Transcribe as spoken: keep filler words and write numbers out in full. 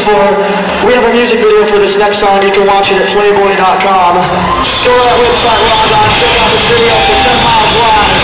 for, we have a music video for this next song. You can watch it at playboy dot com. Go to that website, log on, check out this video for ten miles wide.